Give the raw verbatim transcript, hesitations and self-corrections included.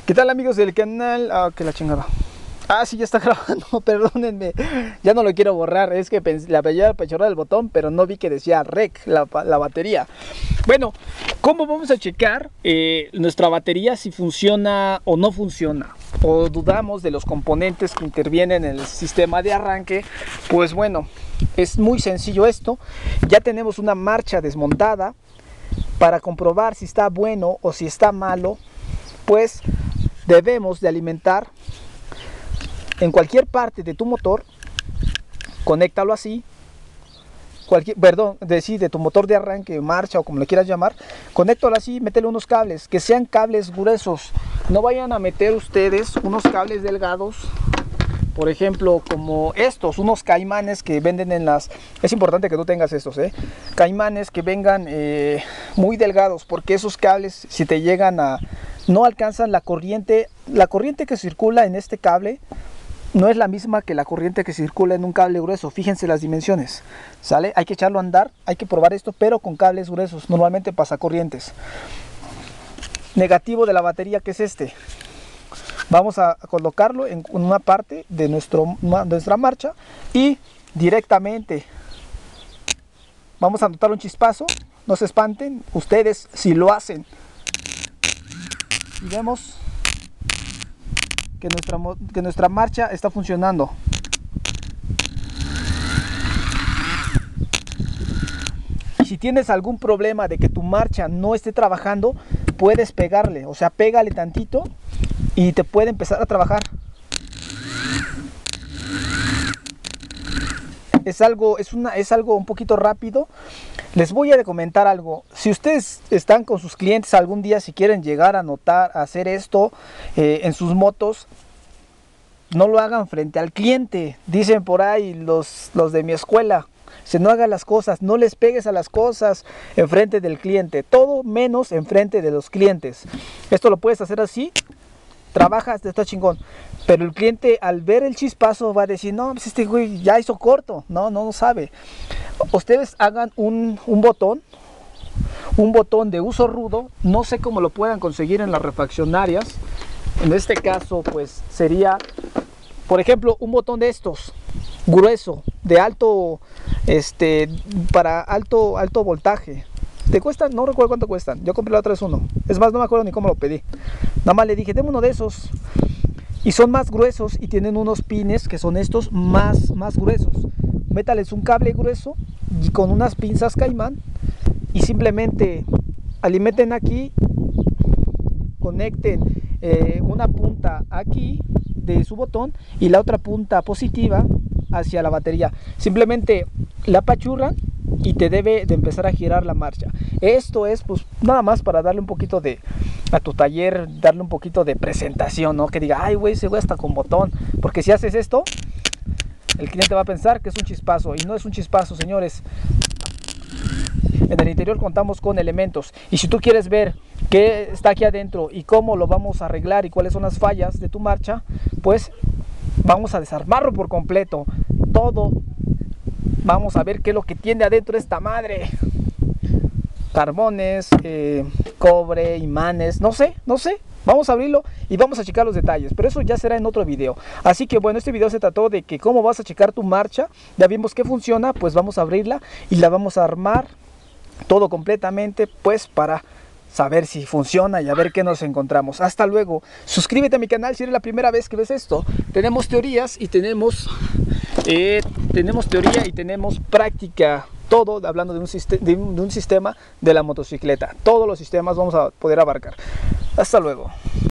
¿Qué tal, amigos del canal? Ah, que la chingada. Ah, sí, ya está grabando, perdónenme. Ya no lo quiero borrar, es que pensé, la veía pechorra del botón, pero no vi que decía rec, la, la batería. Bueno, ¿cómo vamos a checar eh, nuestra batería si funciona o no funciona? O dudamos de los componentes que intervienen en el sistema de arranque. Pues bueno, es muy sencillo esto. Ya tenemos una marcha desmontada. Para comprobar si está bueno o si está malo, pues debemos de alimentar en cualquier parte de tu motor. Conéctalo así, cualquier, perdón, de, sí, de tu motor de arranque, marcha o como le quieras llamar. Conéctalo así, métele unos cables, que sean cables gruesos. No vayan a meter ustedes unos cables delgados, por ejemplo, como estos, unos caimanes que venden en las... Es importante que tú tengas estos, ¿eh? Caimanes que vengan eh, muy delgados, porque esos cables, si te llegan a... no alcanzan la corriente, la corriente que circula en este cable no es la misma que la corriente que circula en un cable grueso. Fíjense las dimensiones, ¿sale? Hay que echarlo a andar, hay que probar esto, pero con cables gruesos, normalmente pasacorrientes. Negativo de la batería, que es este. Vamos a colocarlo en una parte de nuestro, nuestra marcha y directamente vamos a notar un chispazo. No se espanten, ustedes si lo hacen. Y vemos que nuestra, que nuestra marcha está funcionando. Y si tienes algún problema de que tu marcha no esté trabajando, puedes pegarle, o sea, pégale tantito y te puede empezar a trabajar. Es algo, es una, es algo un poquito rápido. Les voy a comentar algo. Si ustedes están con sus clientes algún día, si quieren llegar a notar, a hacer esto eh, en sus motos, no lo hagan frente al cliente. Dicen por ahí los, los de mi escuela, se no hagan las cosas, no les pegues a las cosas en frente del cliente, todo menos en frente de los clientes. Esto lo puedes hacer así. Trabajas, está chingón, pero el cliente al ver el chispazo va a decir, no, pues este güey ya hizo corto, no, no lo sabe. Ustedes hagan un, un botón, un botón de uso rudo, no sé cómo lo puedan conseguir en las refaccionarias. En este caso, pues sería, por ejemplo, un botón de estos, grueso, de alto, este, para alto, alto voltaje. ¿Te cuestan? No recuerdo cuánto cuestan. Yo compré la otra vez uno. Es más, no me acuerdo ni cómo lo pedí. Nada más le dije, deme uno de esos. Y son más gruesos y tienen unos pines que son estos más, más gruesos. Métales un cable grueso y con unas pinzas caimán. Y simplemente alimenten aquí. Conecten eh, una punta aquí de su botón y la otra punta positiva hacia la batería. Simplemente la apachurran y te debe de empezar a girar la marcha. Esto es pues nada más para darle un poquito de a tu taller, darle un poquito de presentación, ¿no? Que diga, ay güey, ese güey está con botón, porque si haces esto el cliente va a pensar que es un chispazo y no es un chispazo, señores. En el interior contamos con elementos y si tú quieres ver qué está aquí adentro y cómo lo vamos a arreglar y cuáles son las fallas de tu marcha, pues vamos a desarmarlo por completo, todo. Vamos a ver qué es lo que tiene adentro esta madre. Carbones, eh, cobre, imanes, no sé, no sé. Vamos a abrirlo y vamos a checar los detalles, pero eso ya será en otro video. Así que bueno, este video se trató de que cómo vas a checar tu marcha. Ya vimos que funciona, pues vamos a abrirla y la vamos a armar todo completamente, pues para saber si funciona y a ver qué nos encontramos. Hasta luego. Suscríbete a mi canal si eres la primera vez que ves esto. Tenemos teorías y tenemos eh, tenemos teoría y tenemos práctica. Todo hablando de un, de, un, de un sistema de la motocicleta. Todos los sistemas vamos a poder abarcar. Hasta luego.